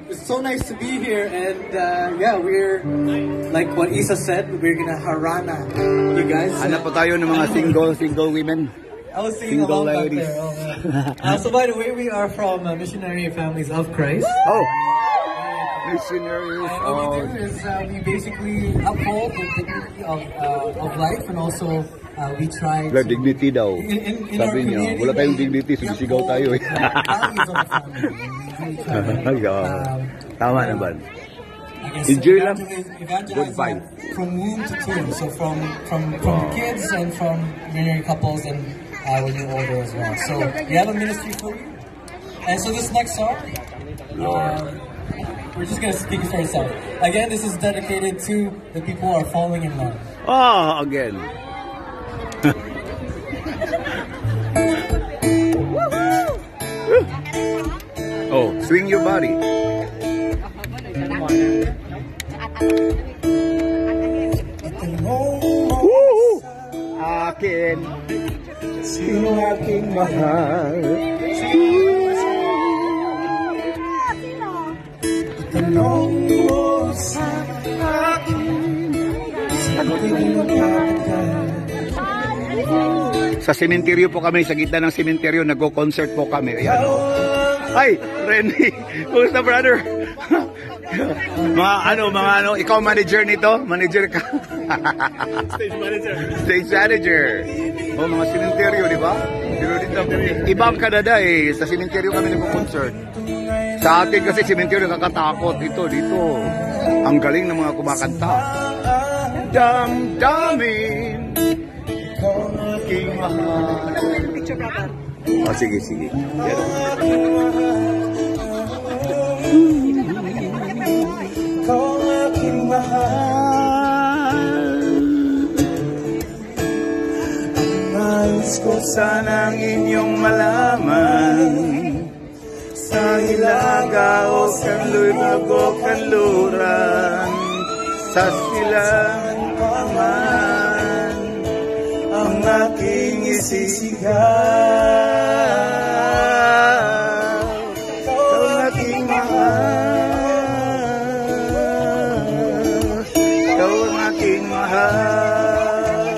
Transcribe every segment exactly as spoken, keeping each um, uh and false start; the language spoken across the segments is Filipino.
it's so nice to be here, and uh, yeah, we're like what Isa said, we're gonna harana you guys. Hanap po tayo ng mga single, single women. I was singing Single along ladies. back there. Oh, man. uh, so by the way, we are from uh, Missionary Families of Christ. Oh, missionaries. And what Oh, we do is uh, we basically uphold the dignity of, uh, of life, and also uh, we try wala to... dignity daw. In, in, in our Sabi niya, community, wala tayong we- dignity, we sumisigaw tayo eh. uphold the values of the family. We try to, Ay, oh. um, Tama uh, naman. I guess Enjoy lang. evangelize- evangelize Good vibe. From womb to tomb. So from from from kids and from married couples and uh, when you're older as well. So we have a ministry for you. And so this next song, uh, we're just gonna speak for itself. Again, this is dedicated to the people who are falling in love. Oh, again. Oh, swing your body. Woo! Akin, sino aking mahal? Tanong mo sa akin, sagutin mo sa sementeryo po kami, sa gitna ng sementeryo, nagko-concert po kami. Ayan. Hi, Renny. Kumusta, brother? mga ano, mga ano, ikaw manager nito? Manager ka? Stage manager. Stage manager. O, mga sementeryo, di ba? Pero dito, iba ang Canada eh. Sa sementeryo kami nagko-concert. Sa atin kasi sementeryo nakakatakot. Ito, dito. Ang galing ng mga kumakanta. Damdamin. King mahal. Oh, sige, sige. Yan. King mahal. Nais ko sanang inyong malaman sa hilaga o kanlurag o kanluran sa silang paman ang aking isisigaw. Ikaw ang aking mahal. Ikaw ang aking mahal.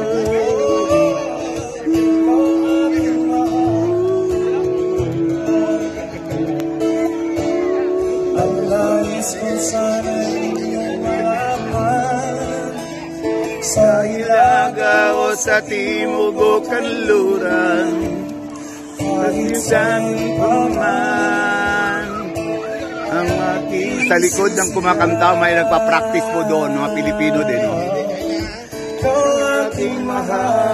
Ang langis ko sana inyong malaman sa hilaga o sa timog o kanluran, pag-isang paman ang aking... Sa likod ng kumakanta, may nagpa-practice po doon, mga Pilipino din. Ikaw ang aking mahal.